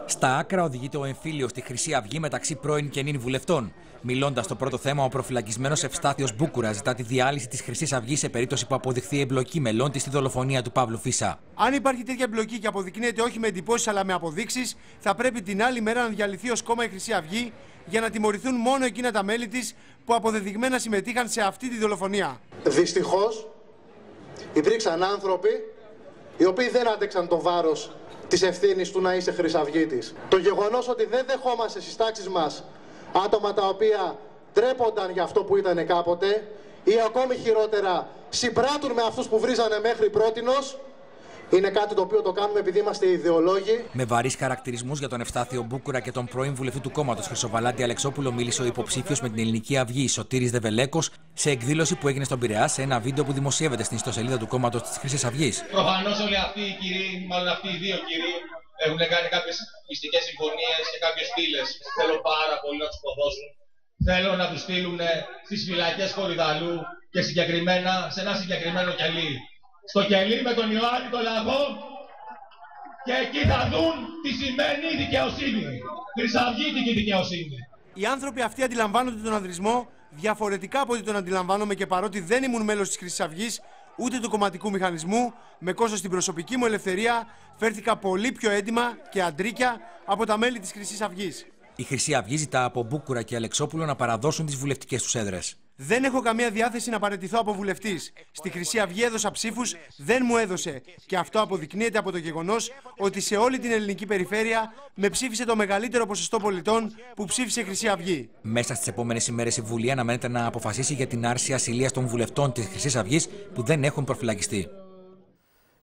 Στα άκρα οδηγείται ο εμφύλιος στη Χρυσή Αυγή μεταξύ πρώην και νυν βουλευτών. Μιλώντας στο πρώτο θέμα, ο προφυλακισμένος Ευστάθιος Μπούκουρα ζητά τη διάλυση της Χρυσής Αυγής σε περίπτωση που αποδειχθεί εμπλοκή μελών της στη δολοφονία του Παύλου Φίσα. Αν υπάρχει τέτοια εμπλοκή και αποδεικνύεται όχι με εντυπώσεις αλλά με αποδείξεις, θα πρέπει την άλλη μέρα να διαλυθεί ως κόμμα η Χρυσή Αυγή για να τιμωρηθούν μόνο εκείνα τα μέλη της που αποδεδειγμένα συμμετείχαν σε αυτή τη δολοφονία. Δυστυχώς, υπήρξαν άνθρωποι οι οποίοι δεν άντεξαν το βάρος της ευθύνης του να είσαι χρυσαυγίτης. Το γεγονός ότι δεν δεχόμαστε στις τάξεις μας άτομα τα οποία τρέπονταν για αυτό που ήταν κάποτε ή ακόμη χειρότερα συμπράττουν με αυτούς που βρίζανε μέχρι πρότινος, είναι κάτι το οποίο το κάνουμε επειδή είμαστε ιδεολόγοι. Με βαρύς χαρακτηρισμούς για τον Ευστάθιο Μπούκουρα και τον πρώην βουλευτή του κόμματος Χρυσοβαλάντη Αλεξόπουλο μίλησε ο υποψήφιος με την Ελληνική Αυγή Σωτήρης Δεβελέκος σε εκδήλωση που έγινε στον Πειραιά σε ένα βίντεο που δημοσιεύεται στην ιστοσελίδα του κόμματος της Χρυσής Αυγής. Προφανώς όλοι αυτοί οι κύριοι, μάλλον αυτοί οι δύο κύριοι, έχουν κάνει κάποιες μυστικές συμφωνίες και κάποιες πύλες. Θέλω πάρα πολύ να τους προδώσουν. Θέλω να τους στείλουν στις φυλακές Κορυδαλού και συγκεκριμένα σε ένα συγκεκριμένο κελί. Στο κελί με τον Ιωάννη τον Λαγό, και εκεί θα δουν τι σημαίνει δικαιοσύνη. Χρυσαυγίτικη δικαιοσύνη. Οι άνθρωποι αυτοί αντιλαμβάνονται τον ανδρισμό διαφορετικά από ό,τι τον αντιλαμβάνομαι και παρότι δεν ήμουν μέλος της Χρυσής Αυγής ούτε του κομματικού μηχανισμού, με κόστος στην προσωπική μου ελευθερία, φέρθηκα πολύ πιο έντιμα και αντρίκια από τα μέλη της Χρυσής Αυγής. Η Χρυσή Αυγή ζητά από Μπούκουρα και Αλεξόπουλο να παραδώσουν τις βουλευτικές τους έδρες. Δεν έχω καμία διάθεση να παραιτηθώ από βουλευτής. Στη Χρυσή Αυγή έδωσα ψήφους, δεν μου έδωσε. Και αυτό αποδεικνύεται από το γεγονός ότι σε όλη την ελληνική περιφέρεια με ψήφισε το μεγαλύτερο ποσοστό πολιτών που ψήφισε Χρυσή Αυγή. Μέσα στις επόμενες ημέρες η Βουλή αναμένεται να αποφασίσει για την άρση ασυλίας των βουλευτών της Χρυσής Αυγής που δεν έχουν προφυλακιστεί.